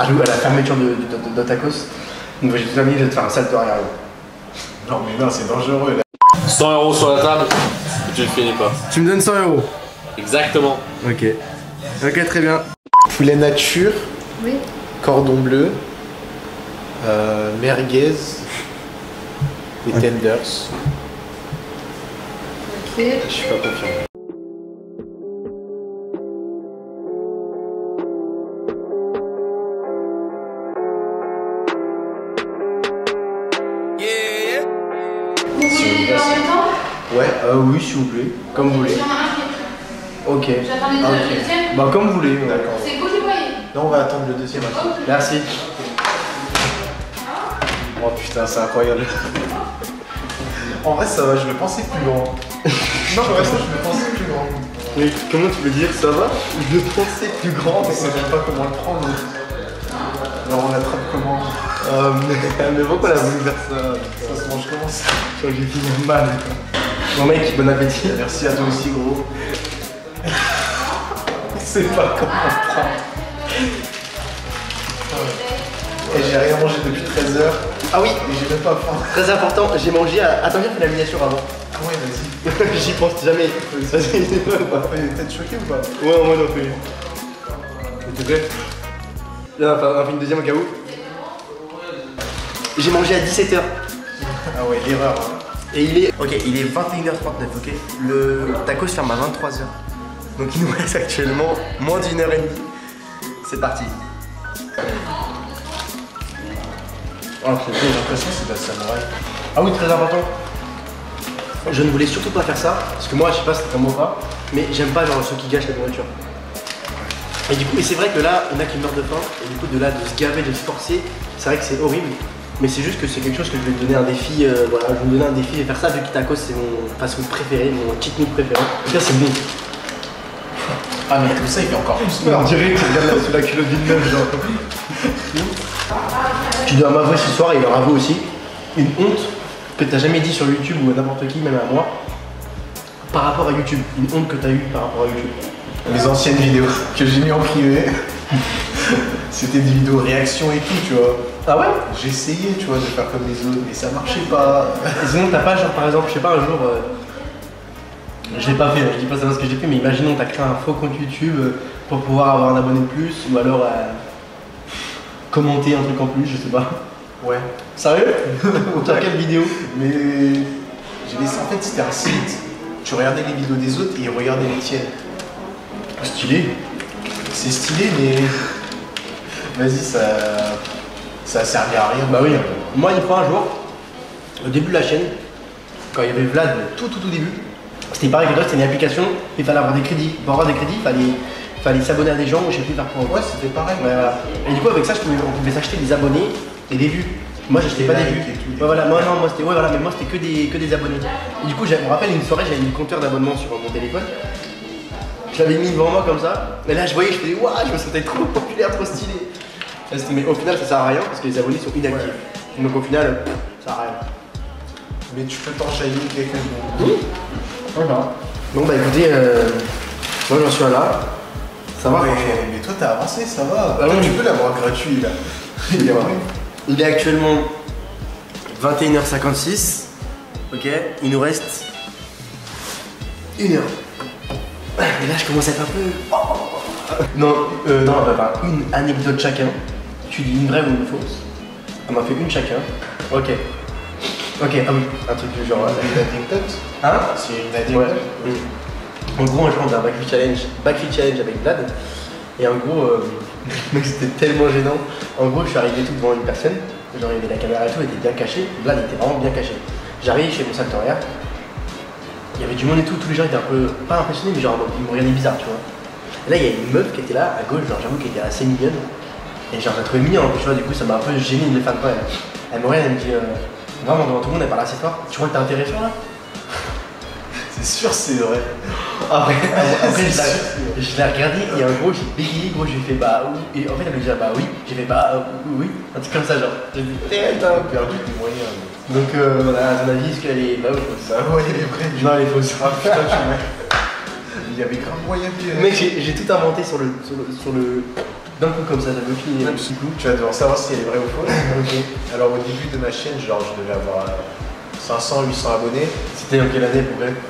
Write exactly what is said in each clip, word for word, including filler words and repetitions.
à la fermeture de, de, de, de tacos. Donc j'ai tout terminé, je vais te faire un salto arrière. Non mais non, c'est dangereux là. cent euros sur la table, et tu le finis pas. Tu me donnes cent euros. Exactement. Ok. Ok, très bien. Poulet nature. Oui. Cordon bleu. Euh, merguez. Et okay. tenders. Ok. Je suis pas confiant. Vous voulez en même temps? Ouais, euh, oui, s'il vous plaît. Comme vous voulez. Ok. J'attends les Ah, deux, okay. le deuxième. Bah, comme vous voulez. D'accord. C'est vous qui voyez. Non, on va attendre le deuxième. Ok. Merci. Oh putain, c'est incroyable. En vrai, ça va, je le pensais plus grand. Non, vraiment, je le pensais plus grand. Mais comment tu veux dire ça va? Je le pensais plus grand, mais je sais même pas comment le prendre. Alors, on l'attrape comment? Euh, mais, mais pourquoi on a voulu faire ça? Ça se mange comment ça? Je crois que j'ai fini mal. Bon mec, bon appétit. Merci à toi aussi, gros. Je sais pas comment le prendre. Et j'ai rien mangé depuis treize heures. Ah oui, Et j'ai même pas faim. très important, j'ai mangé à... Attends, viens, fais la miniature avant. Ah ouais, vas-y. J'y pense jamais. Vas-y, c'est bon. T'es choqué ou pas? Ouais, moi non plus. S'il te plaît. Là, on va faire une deuxième au cas où. J'ai mangé à dix-sept heures. Ah ouais, l'erreur. Et il est... Ok, il est vingt et une heures trente-neuf, ok. Le tacos ferme à vingt-trois heures. Donc il nous reste actuellement moins d'une heure et demie. C'est parti. Oh, j'ai l'impression que c'est de la samouraï. Ah oui, très important. Je ne voulais surtout pas faire ça, parce que moi, je sais pas si c'est comme moi ou pas, mais j'aime pas genre ceux qui gâchent la nourriture. Et du coup, mais c'est vrai que là, il y en a qui meurent de faim, et du coup, de là, de se gaver, de se forcer, c'est vrai que c'est horrible. Mais c'est juste que c'est quelque chose que je vais te donner un défi, euh, voilà, je vais me donner un défi et faire ça vu que tacos c'est mon fast-food préféré, mon cheat meal préféré. En tout cas, c'est bon. Ah, mais comme ça, il fait encore plus peur. On dirait que tu regardes là sous la culotte d'une meuf, genre. Tu dois m'avouer ce soir, et leur avoue aussi, une honte que t'as jamais dit sur YouTube ou à n'importe qui, même à moi, par rapport à YouTube. Une honte que t'as eue par rapport à YouTube. Mes anciennes vidéos que j'ai mis en privé, c'était des vidéos réaction et tout, tu vois. Ah ouais? J'ai essayé, tu vois, de faire comme les autres, mais ça marchait pas. Et sinon, t'as pas, genre par exemple, je sais pas, un jour, euh, je l'ai pas fait, je dis pas ça dans ce que j'ai fait, mais imaginons t'as créé un faux compte YouTube euh, pour pouvoir avoir un abonné de plus, ou alors euh, commenter un truc en plus, je sais pas. Ouais. Sérieux? Sur quelle vidéo? Mais j'ai laissé, en fait, c'était un site. Tu regardais les vidéos des autres et ils regardaient les tiennes. Stylé. C'est stylé, mais vas-y, ça, ça a servi à rien. Bah oui. Moi, il prend un jour, au début de la chaîne, quand il y avait Vlad, tout tout tout début, c'était pareil que toi, c'était une application, il fallait avoir des crédits. Pour avoir des crédits, il fallait, fallait s'abonner à des gens, je sais plus faire quoi. Ouais, c'était pareil. Ouais, voilà. Et du coup, avec ça, je pouvais, on pouvait s'acheter des abonnés et des vues. Moi, j'achetais pas des vues. Et tout, Ouais, voilà. Moi, non, moi, c'était, ouais, voilà, mais moi, c'était que des, que des abonnés. Et du coup, je me rappelle une soirée, j'avais mis le compteur d'abonnement sur mon téléphone. Je l'avais mis devant moi comme ça. Et là, je voyais, je faisais, waouh, je me sentais trop populaire, trop stylé. Mais au final, ça sert à rien parce que les abonnés sont inactifs. Ouais. Donc au final, ça sert à rien. Mais tu peux t'enchaîner quelques secondes. Oui. Voilà. Bon bah écoutez, euh, moi j'en suis là. Ça va? Ouais, mais toi t'as avancé, ça va. Bah, toi, oui. tu peux l'avoir gratuit là. Il est, Il est actuellement vingt et une heures cinquante-six. Ok, il nous reste une heure. Et là je commence à être un peu... Non, euh, non, bah, bah, une anecdote chacun. Tu dis une vraie ou une fausse. On en fait une chacun. Ok. Ok, ah oui, un truc du genre. Une anecdote. Hein? C'est une anecdote. Ouais. Mmh. En gros, un jour, on a un backflip challenge, backflip challenge avec Vlad. Et en gros, euh, mec, c'était tellement gênant. En gros, je suis arrivé tout devant une personne. Genre, il y avait la caméra et tout, elle était bien cachée. Vlad était vraiment bien caché. J'arrive chez mon salto arrière. Il y avait du monde et tout, tous les gens étaient un peu, pas impressionnés, mais genre, ils me regardaient bizarre, tu vois. Et là, il y a une meuf qui était là, à gauche, genre, j'avoue qu'elle était assez mignonne. Et genre, j'ai trouvé mignon, tu vois, du coup, ça m'a un peu gêné de les faire de quoi. Elle, elle me regarde, elle me dit, euh, vraiment, devant tout le monde, elle parle assez fort. Tu crois que t'es intéressant là? C'est sûr, c'est vrai. Après, après je l'ai je l'ai regardé et en gros, j'ai bégayé, gros, j'ai fait bah oui. Et en fait, elle me dit ah, bah oui. J'ai fait bah euh, oui. Un truc comme ça, genre. J'ai dit, T'as perdu tes moyens. Mais... Donc, euh, voilà, à ton avis, est-ce qu'elle est bah ou fausse? Bah ouais, elle est vraie. Non, elle est fausse. Ah putain, tu mets. Il y avait grave moyen que. Mec, j'ai j'ai tout inventé sur le. Sur le, sur le... D'un coup, comme ça, j'avais fini. Même du coup, tu vas devoir savoir si elle est vraie ou fausse. Ok. Alors, au début de ma chaîne, genre, je devais avoir euh, cinq cents, huit cents abonnés. C'était en quelle année pour vrai?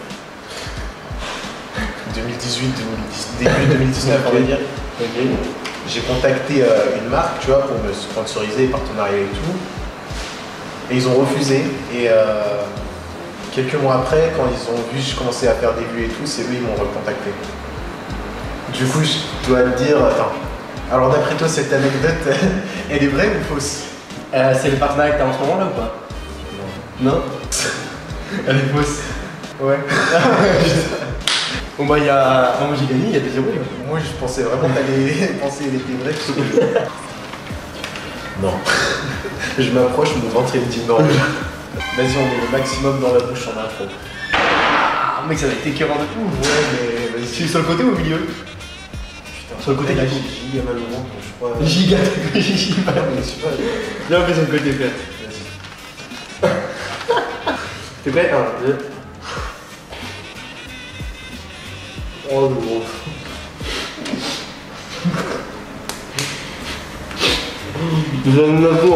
deux mille dix-huit, deux mille dix, début deux mille dix-neuf, on va dire. Ok. J'ai contacté euh, une marque, tu vois, pour me sponsoriser, partenariat et tout. Et ils ont refusé. Et euh, quelques mois après, quand ils ont vu que je commençais à faire des vues et tout, c'est eux, ils m'ont recontacté. Du coup, je dois te dire, attends. Alors d'après toi, cette anecdote, elle est vraie ou fausse? Euh, c'est le partenariat que t'as en ce moment là ou pas? Non. Non. Elle est fausse. Ouais. Bon bah il y a. Moi j'ai gagné, il y a deux zéro. Moi je pensais vraiment qu'elle allait penser qu'elle était vraie. Plutôt que... Non. Je m'approche, mon ventre il me dit non. Vas-y, on met le maximum dans la bouche en intro. Ah mec, ça va être écœurant de fou. Ouais, mais vas-y. Tu es sur le côté ou au milieu? Putain, sur le côté, là, il y a j'ai giga mal au ventre, je crois. Giga, giga. Non, mais je sais pas. Viens, on fait sur le côté, frère. Vas-y. T'es prêt? un, deux. Oh le gros. J'en ai la peau.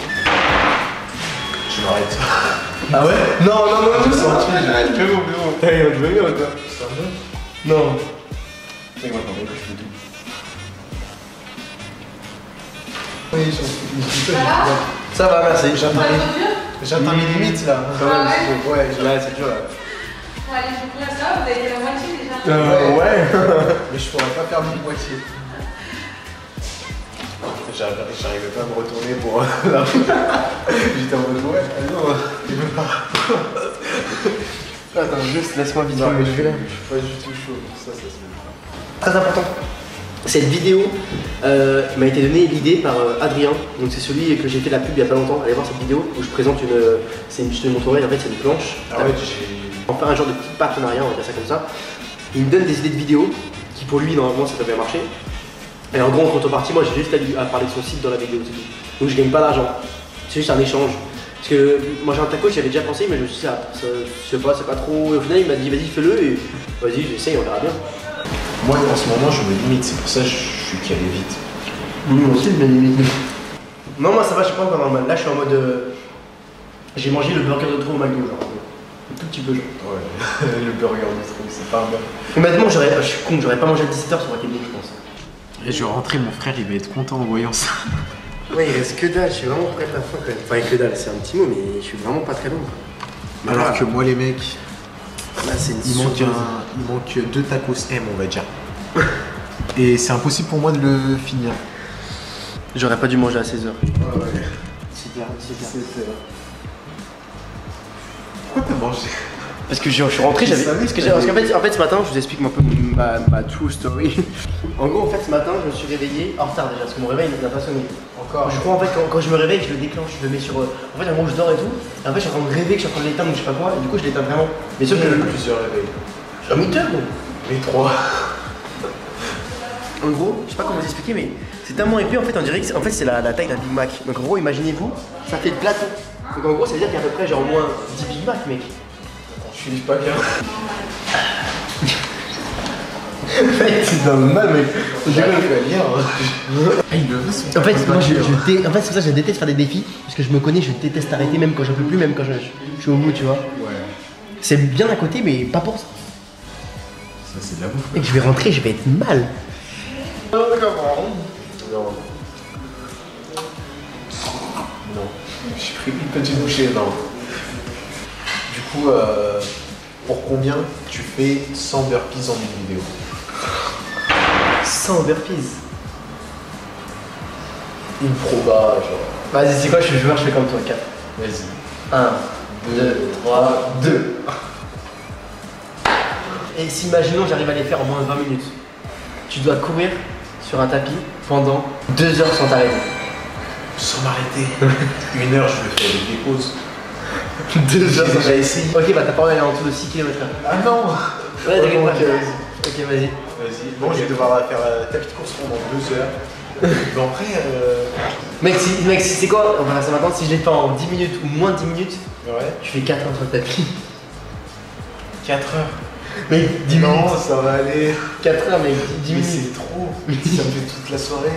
Je m'arrête. Ah ouais? Non, non, non, non, Je sens non. un truc, C'est bon, c'est bon. T'as rien, tu veux bien ou quoi? C'est un peu. Non. Mais moi, attendez que je fais tout. Oui, j'en suis. Ça va? Ça va, merci. J'atteins Pas mes... trop dur? J'atteins mes limites là. Quand même, Ah ouais? c'est dur. Ouais, là, c'est dur là. Bon, allez, je vais courir ça, vous avez fait la moitié déjà. Euh, ouais. Mais je pourrais pas faire mille moitié. J'arrivais j'arrivais pas à me retourner pour la j'étais en mode ouais, ah non, il veut pas. Attends, juste laisse-moi viser. Non, mais le je suis là. je suis pas du tout chaud pour ça, ça se met pas. Très important. Cette vidéo euh, m'a été donnée l'idée par euh, Adrien. Donc c'est celui que j'ai fait la pub il y a pas longtemps. Allez voir cette vidéo où je présente une. C'est une. Je te montrerai. En fait, c'est une planche. Ah ouais, j'ai. On va faire un genre de petit partenariat, on va dire ça comme ça. Il me donne des idées de vidéos qui pour lui normalement ça peut bien marcher. Et en gros en contrepartie, moi j'ai juste à, lui, à parler de son site dans la vidéo, c'est tout. Donc je gagne pas d'argent. C'est juste un échange. Parce que moi j'ai un taco, j'avais déjà pensé, mais je me suis dit, ah, ça, je sais pas, c'est pas trop. Et au final il m'a dit vas-y fais-le et vas-y j'essaye, on verra bien. Moi en ce moment je me limite, c'est pour ça que je suis qui allait vite. Moi aussi je me limite. Non moi ça va, je suis pas encore normal. Là je suis en mode. Euh, j'ai mangé le burger de trop au McDo genre. Un tout petit peu genre. Ouais, le burger de trop, c'est pas un bon. Honnêtement j'aurais. Je suis con, j'aurais pas mangé à dix-sept heures, ça aurait été bien je pense. Et je vais rentrer, mon frère il va être content en voyant ça. Ouais, il reste que dalle, je suis vraiment près de la fin quand même. Enfin, que dalle, c'est un petit mot, mais je suis vraiment pas très long. Alors voilà. que moi les mecs, Là, c'est une il manque, surprise. un, il manque deux tacos M on va dire. Et c'est impossible pour moi de le finir. J'aurais pas dû manger à seize heures. Ouais, ouais. Super, super. C'est vrai. Pourquoi t'as mangé? Parce que je, je suis rentré, Je j'avais. savais Parce que que j'ai- parce qu'en t'avais- fait, en fait, ce matin, je vous explique un peu ma, ma true story. En gros, en fait, ce matin, je me suis réveillé en retard déjà, parce que mon réveil n'a pas sonné. Encore. Je crois en fait, quand, quand je me réveille, je le déclenche, je le mets sur. euh, En fait, en gros, je dors et tout. Et en fait, je suis en train de rêver que je suis en train de l'éteindre ou je sais pas quoi, et du coup, je l'éteins vraiment. Mais sauf que. J'ai eu plusieurs réveils. Je suis un mytheur, gros. Les trois. En gros, je sais pas comment vous expliquer, mais c'est tellement épais en fait, on dirait que c'est- en fait, c'est la, la taille d'un Big Mac. Donc en gros, imaginez-vous, ça fait le plateau. Donc en gros, ça veut dire qu'il y a à peu près genre au moins dix Big Mac, mec. Je suis pas bien. Mec, c'est normal, mec. J'arrive à lire. Ah, il le veut son En fait, moi, je, bac, je dé- en fait, c'est pour ça que je déteste faire des défis, parce que je me connais, je déteste arrêter, même quand j'en peux plus, même quand je, je suis au bout, tu vois. Ouais. C'est bien à côté, mais pas pour ça. Ça, c'est de la bouffe. Et que je vais rentrer, je vais être mal. Non. Non. J'ai pris une petite bouchée, non. Du coup, euh, pour combien tu fais cent burpees en une vidéo? Sans burpees. Une proba, genre. Vas-y, c'est quoi, je suis joueur, je fais comme toi, quatre. Vas-y. un, deux, trois, deux. Et si, imaginons, j'arrive à les faire en moins de vingt minutes. Tu dois courir sur un tapis pendant deux heures sans t'arrêter. Sans m'arrêter. Une heure, je le fais avec des pauses. deux J'ai heures sans déjà essayé. Ok, bah ta parole elle est en dessous de six kilomètres heure. Ah non. Ouais, t'inquiète Bon, pas. ok, vas-y. Ok, vas-y. Vas-y. Bon, je vais devoir faire la tapis de course pendant deux heures. Mais après, euh... Mec, si, mec, si c'est quoi? On va faire ça maintenant. Si je les fais en dix minutes ou moins de dix minutes, ouais. tu fais quatre heures sur le tapis. quatre heures. Mec, dix Non, minutes. ça va aller. quatre heures, mec, dix Mais minutes. c'est trop. Ça me fait toute la soirée.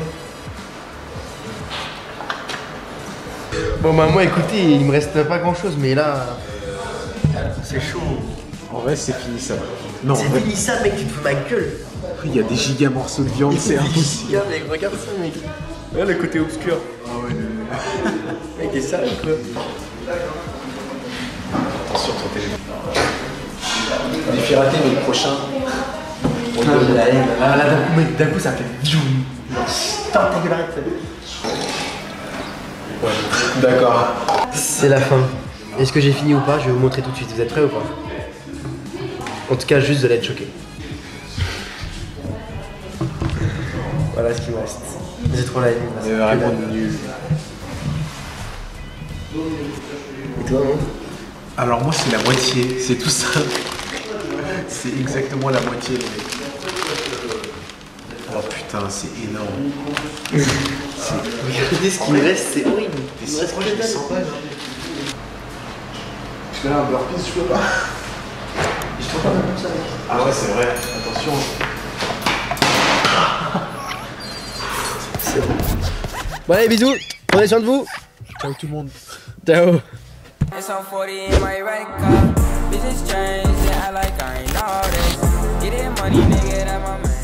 Bon, bah, moi, écoutez, il me reste pas grand chose, mais là. C'est chaud. En vrai, c'est fini ça. Non, en C'est vrai, fini ça, mec, tu te fous ma gueule. il y a des giga morceaux de viande, c'est impossible. Regarde, mec, regarde ça, mec. Regarde le côté obscur. Ah ouais, le- Mec, t'es sérieux, quoi. Attention sur téléphone. Défi raté, mais le prochain. On donne la haine. Ah, là, d'un coup, mec, d'un coup, ça fait djoum. Stop, ta gueule, arrête. Ouais. D'accord. C'est la fin. Est-ce que j'ai fini ou pas? Je vais vous montrer tout de suite. Vous êtes prêts ou pas? En tout cas, juste de l'être choqué. Voilà ce qui me reste. J'ai trop la haine. C'est vraiment nul. Et toi, non? Alors moi c'est la moitié, c'est tout ça. C'est exactement la moitié les mecs. Oh putain c'est énorme. Regardez ce qui me reste, c'est horrible. Mais Il me c'est reste quoi, que je dalle. les sens pas. Parce que là un burpees je peux pas. Je trouve pas mal comme ça, mec. Ah ouais c'est vrai, attention. C'est bon. Bon, allez, bisous. Prenez soin de vous. Ciao tout le monde. Ciao. It's on forty in my red car. Bitches change, they act like I ain't know this. Get it money, nigga, that my man.